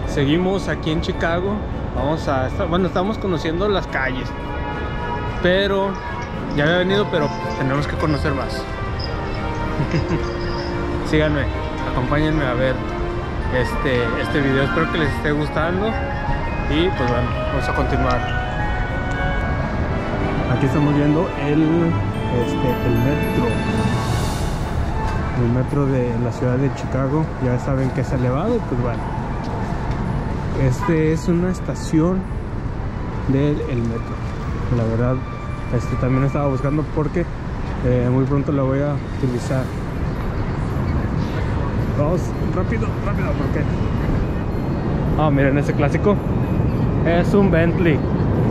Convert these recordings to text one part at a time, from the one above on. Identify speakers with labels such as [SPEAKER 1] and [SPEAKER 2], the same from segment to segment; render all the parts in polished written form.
[SPEAKER 1] Seguimos aquí en Chicago. Estamos conociendo las calles, pero ya había venido, pero tenemos que conocer más. Síganme, acompáñenme a ver este video. Espero que les esté gustando y pues bueno, vamos a continuar. Aquí estamos viendo el metro de la ciudad de Chicago. Ya saben que es elevado y pues bueno, es una estación del metro. La verdad, también estaba buscando porque muy pronto la voy a utilizar. Vamos rápido porque miren, ese clásico es un Bentley.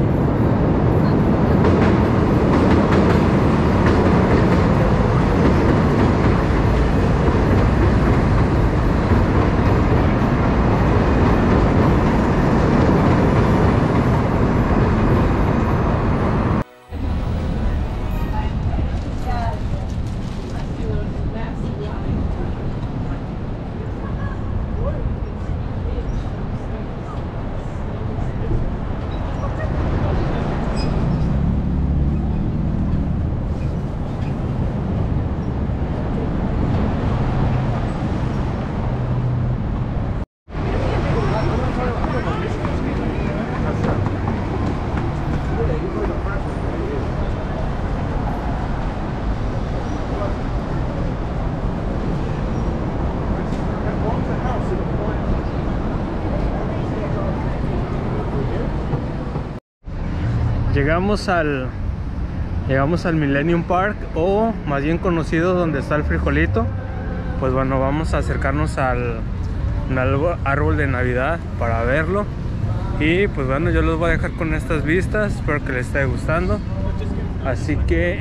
[SPEAKER 1] Llegamos al Millennium Park, o más bien conocido donde está el frijolito. Pues bueno, vamos a acercarnos al árbol de Navidad para verlo. Y pues bueno, yo los voy a dejar con estas vistas. Espero que les esté gustando. Así que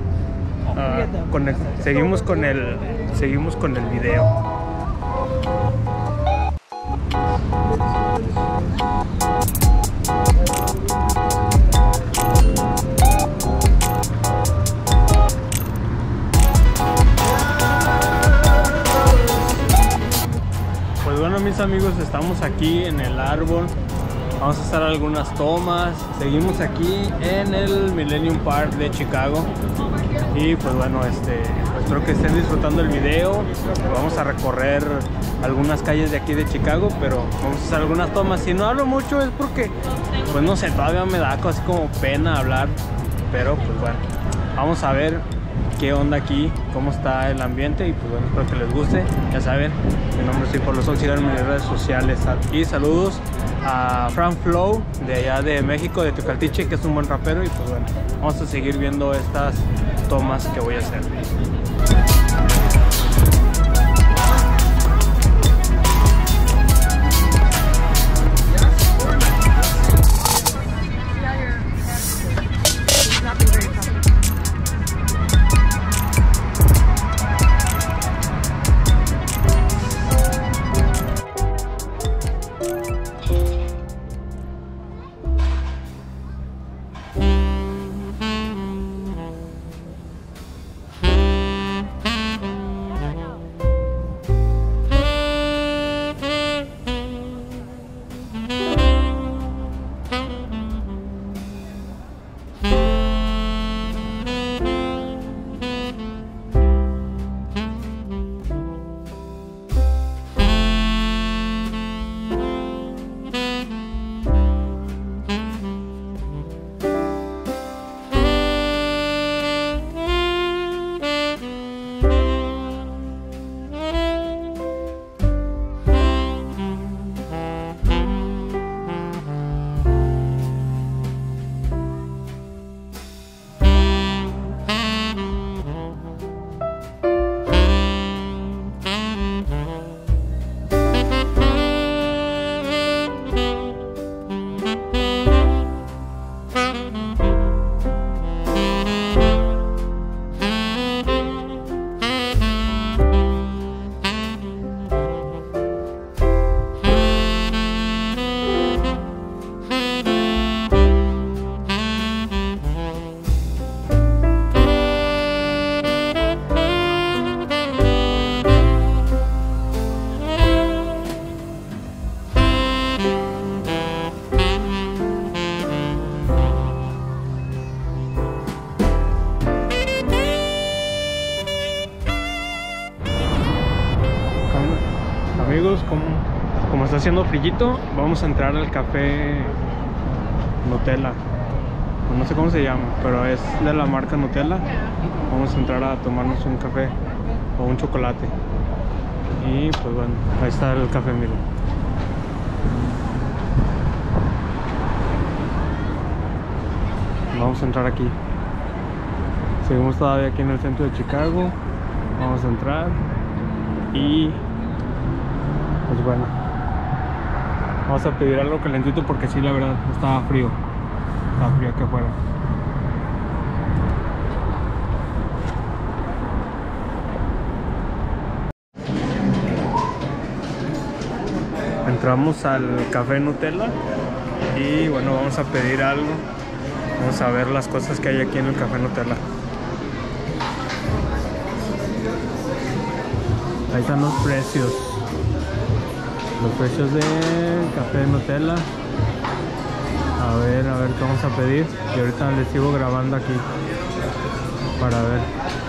[SPEAKER 1] seguimos con el video. Mis amigos, estamos aquí en el árbol. Vamos a hacer algunas tomas. Seguimos aquí en el Millennium Park de Chicago. Y pues bueno, espero que estén disfrutando el video. Vamos a recorrer algunas calles de aquí de Chicago, pero vamos a hacer algunas tomas. Si no hablo mucho es porque, pues no sé, todavía me da así como pena hablar. Pero pues bueno, vamos a ver qué onda aquí, cómo está el ambiente. Y pues bueno, espero que les guste. Ya saben, mi nombre es Info Lozón, síganme en mis redes sociales. Y saludos a Frank Flow de allá de México, de Tecaltiche, que es un buen rapero. Y pues bueno, vamos a seguir viendo estas tomas que voy a hacer. Amigos, como está haciendo frillito, vamos a entrar al café Nutella. No sé cómo se llama, pero es de la marca Nutella. Vamos a entrar a tomarnos un café o un chocolate. Y pues bueno, ahí está el café, amigo. Vamos a entrar aquí. Seguimos todavía aquí en el centro de Chicago. Vamos a entrar. Y pues bueno, vamos a pedir algo calentito porque sí, la verdad, estaba frío. Estaba frío aquí afuera. Entramos al café Nutella y bueno, vamos a pedir algo. Vamos a ver las cosas que hay aquí en el café Nutella. Ahí están los precios. Los precios del café Nutella. A ver qué vamos a pedir. Y ahorita les sigo grabando aquí para ver.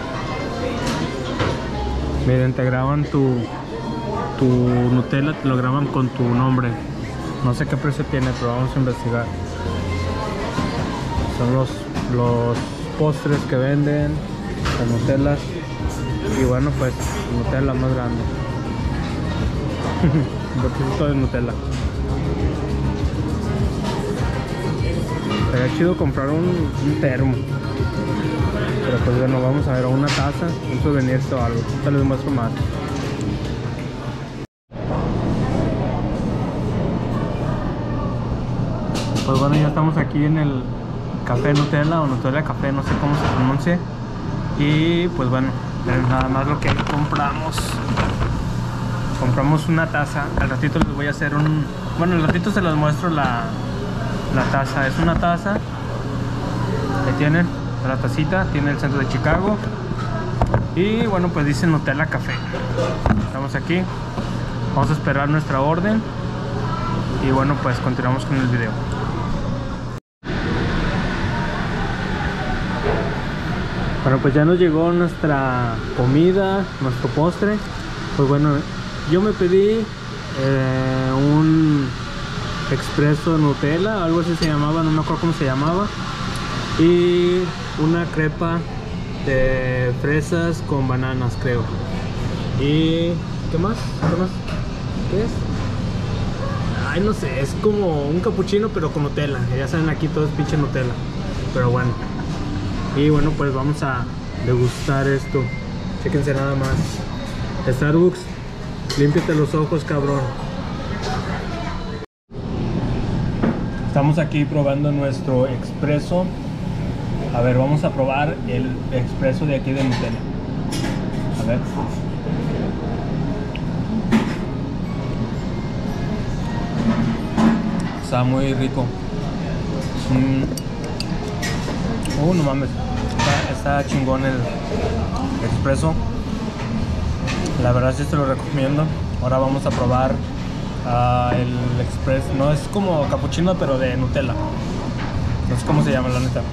[SPEAKER 1] Miren, te graban tu Nutella, te lo graban con tu nombre. No sé qué precio tiene, pero vamos a investigar. Son los postres que venden, las Nutellas. Y bueno, pues Nutella más grande. Un botecito de Nutella. Sería chido comprar un termo. Pero pues bueno, vamos a ver, una taza, un souvenir o algo. Ahorita les muestro más. Pues bueno, ya estamos aquí en el café Nutella o Nutella Café, no sé cómo se pronuncia. Y pues bueno, nada más lo que compramos una taza. Al ratito les voy a hacer bueno, al ratito se los muestro la taza. Es una taza. Ahí tienen la tacita, tiene el centro de Chicago. Y bueno, pues dice Nutella Café. Estamos aquí, vamos a esperar nuestra orden. Y bueno, pues continuamos con el video. Bueno, pues ya nos llegó nuestra comida, nuestro postre. Pues bueno, yo me pedí un expreso Nutella, algo así se llamaba, no me acuerdo cómo se llamaba. Y una crepa de fresas con bananas, creo. Y ¿qué más? ¿Qué es? Ay, no sé, es como un capuchino pero con Nutella. Ya saben, aquí todo es pinche Nutella. Pero bueno. Y bueno, pues vamos a degustar esto. Chéquense nada más. Starbucks, límpiate los ojos, cabrón. Estamos aquí probando nuestro expreso. A ver, vamos a probar el expreso de aquí de Nutella. A ver. Está muy rico. No mames, está chingón el expreso. La verdad sí te lo recomiendo. Ahora vamos a probar el expreso. No es como capuchino, pero de Nutella. No sé cómo se llama, la neta.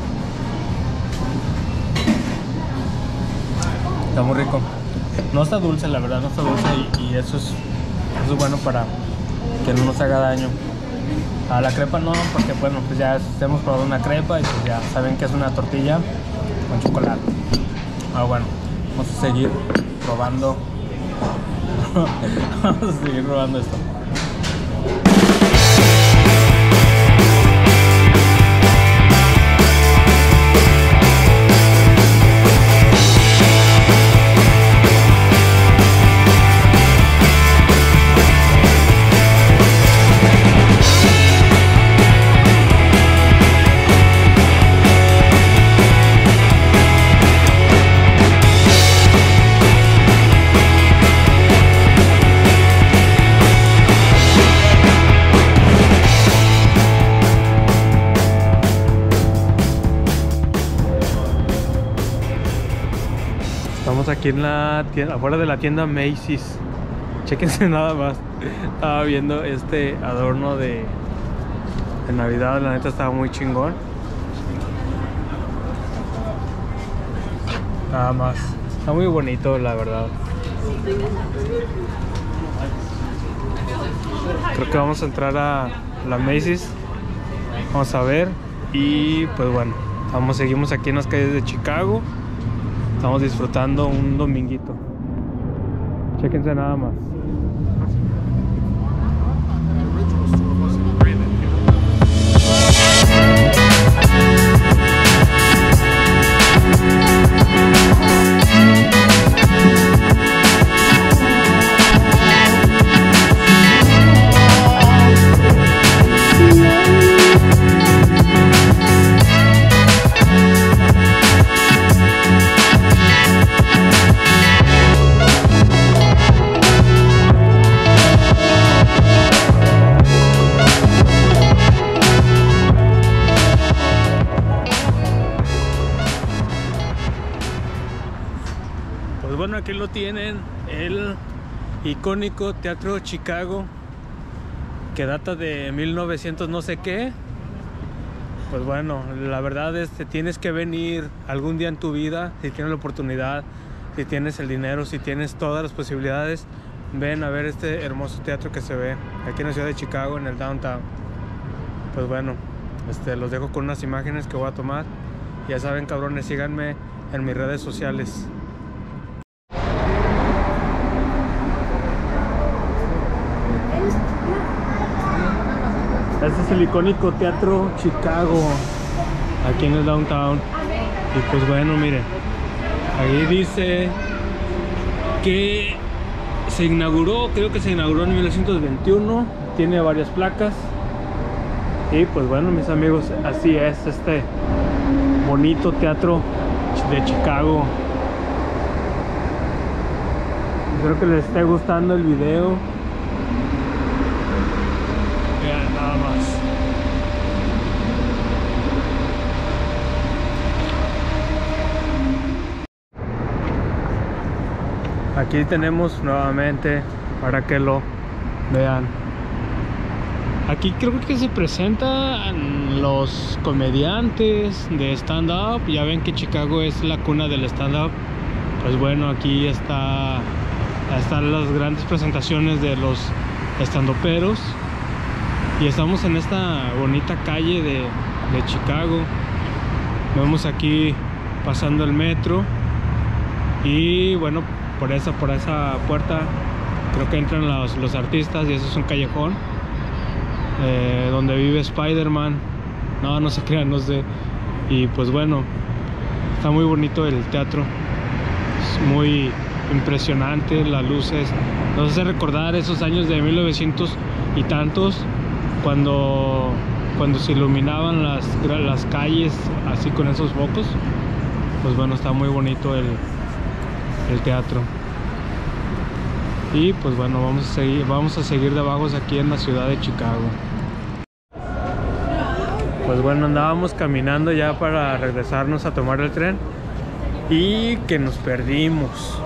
[SPEAKER 1] Está muy rico. No está dulce, la verdad, no está dulce. Y eso es bueno para que no nos haga daño. A la crepa no, porque bueno, pues ya hemos probado una crepa y pues ya saben que es una tortilla con chocolate. Bueno, vamos a seguir probando. Vamos a seguir probando esto. Estamos aquí en la tienda, afuera de la tienda Macy's. Chéquense nada más. Estaba viendo este adorno de Navidad, la neta estaba muy chingón. Nada más. Está muy bonito, la verdad. Creo que vamos a entrar a la Macy's. Vamos a ver. Y pues bueno, seguimos aquí en las calles de Chicago. Estamos disfrutando un dominguito. Chéquense nada más. Bueno, aquí lo tienen, el icónico Teatro Chicago, que data de 1900 no sé qué. Pues bueno, la verdad es que tienes que venir algún día en tu vida, si tienes la oportunidad, si tienes el dinero, si tienes todas las posibilidades, ven a ver este hermoso teatro que se ve aquí en la ciudad de Chicago, en el downtown. Pues bueno, los dejo con unas imágenes que voy a tomar. Ya saben, cabrones, síganme en mis redes sociales. Este es el icónico Teatro Chicago, aquí en el downtown. Y pues bueno, miren, ahí dice que se inauguró, creo que se inauguró en 1921. Tiene varias placas. Y pues bueno, mis amigos, así es este bonito teatro de Chicago. Espero que les esté gustando el video. Vean nada más. Aquí tenemos nuevamente para que lo vean. Aquí creo que se presentan los comediantes de stand-up. Ya ven que Chicago es la cuna del stand-up. Pues bueno, aquí están las grandes presentaciones de los stand-uperos. Y estamos en esta bonita calle de Chicago. Vemos aquí pasando el metro. Y bueno, por esa puerta creo que entran los artistas. Y eso es un callejón donde vive Spider-Man. No se crean, no sé. Y pues bueno, está muy bonito el teatro. Es muy impresionante, las luces. Nos hace recordar esos años de 1900 y tantos, cuando se iluminaban las calles así con esos focos. Pues bueno, está muy bonito el teatro. Y pues bueno, vamos a seguir de vagos aquí en la ciudad de Chicago. Pues bueno, andábamos caminando ya para regresarnos a tomar el tren y que nos perdimos,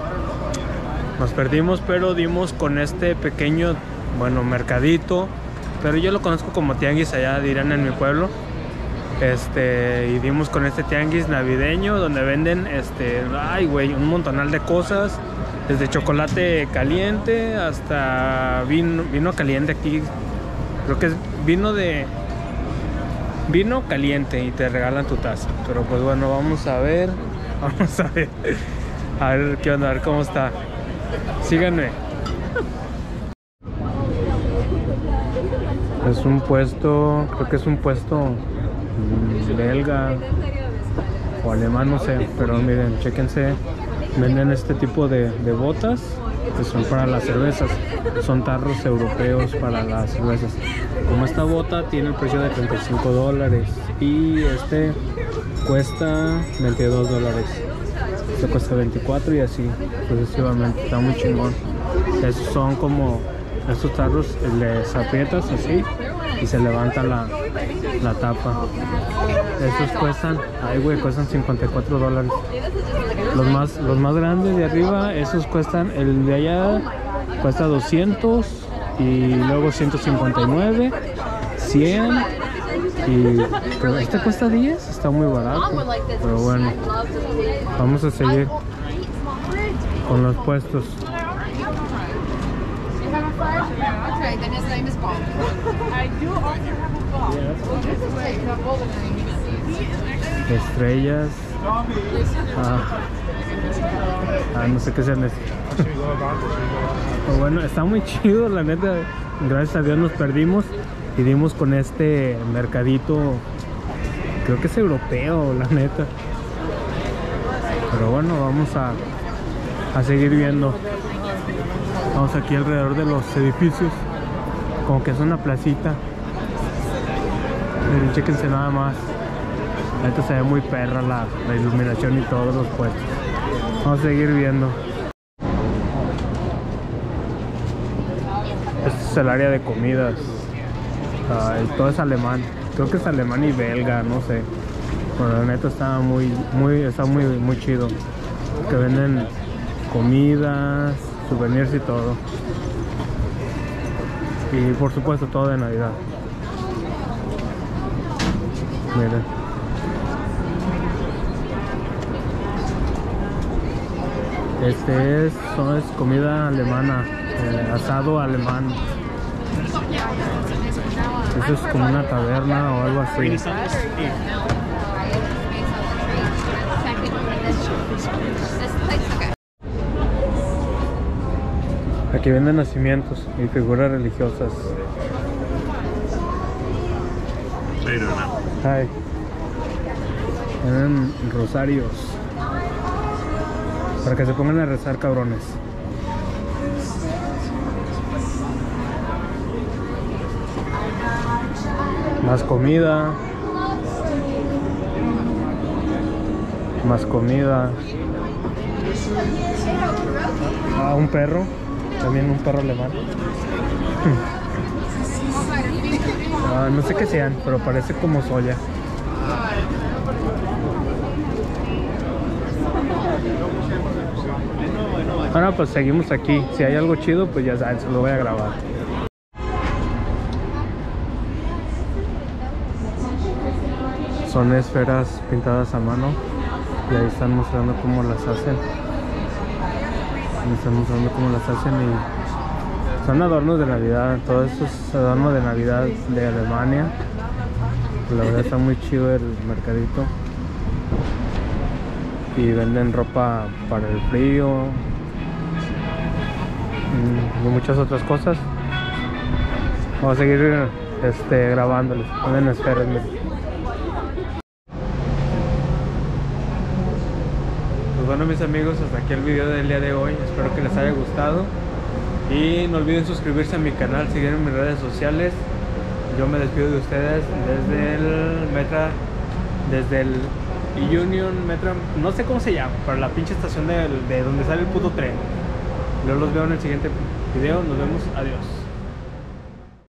[SPEAKER 1] pero dimos con este pequeño, bueno, mercadito, pero yo lo conozco como tianguis, allá dirán en mi pueblo. Y dimos con este tianguis navideño donde venden un montonal de cosas, desde chocolate caliente hasta vino caliente. Aquí creo que es vino caliente y te regalan tu taza. Pero pues bueno, vamos a ver qué onda, a ver cómo está. Síganme. Es un puesto, creo que es un puesto belga o alemán, no sé, pero miren, chéquense, venden este tipo de botas que son para las cervezas, son tarros europeos para las cervezas. Como esta bota tiene el precio de $35 y este cuesta $22, este cuesta 24 y así sucesivamente. Está muy chingón. Esos son como estos tarros, les aprietas así y se levanta la tapa. Esos cuestan, cuestan $54. Los más grandes de arriba, esos cuestan, el de allá cuesta 200 y luego 159, 100 pero este cuesta 10, está muy barato. Pero bueno, vamos a seguir con los puestos.
[SPEAKER 2] Okay, then his name is Bob. I do also have a Bob.
[SPEAKER 1] Estrellas. No sé qué sean. Pero bueno, está muy chido, la neta. Gracias a Dios nos perdimos y dimos con este mercadito. Creo que es europeo, la neta. Pero bueno, vamos a seguir viendo. Vamos aquí alrededor de los edificios. Como que es una placita. Miren, chéquense nada más. Esto se ve muy perra la iluminación y todos los puestos. Vamos a seguir viendo. Este es el área de comidas. Todo es alemán. Creo que es alemán y belga, no sé. Bueno, la neta está muy chido. Que venden comidas, souvenirs y todo. Y por supuesto todo de Navidad. Miren. Este es comida alemana, asado alemán. Eso es como una taberna o algo así. Aquí venden nacimientos y figuras religiosas. Hi. Venden rosarios. Para que se pongan a rezar, cabrones. Más comida. Más comida. Un perro. También un perro alemán. No sé qué sean, pero parece como soya. Ahora pues seguimos aquí. Si hay algo chido, pues ya saben, se lo voy a grabar. Son esferas pintadas a mano. Y ahí están mostrando cómo las hacen. Y son adornos de Navidad. Todo eso es adorno de Navidad de Alemania. La verdad está muy chido el mercadito. Y venden ropa para el frío y muchas otras cosas. Vamos a seguir grabándoles. Venden esferas, miren. Pues bueno, mis amigos, hasta aquí el video del día de hoy. Espero que les haya gustado y no olviden suscribirse a mi canal, seguirme en mis redes sociales. Yo me despido de ustedes desde el Union Metro, no sé cómo se llama, pero la pinche estación de donde sale el puto tren. Yo los veo en el siguiente video, nos vemos, adiós.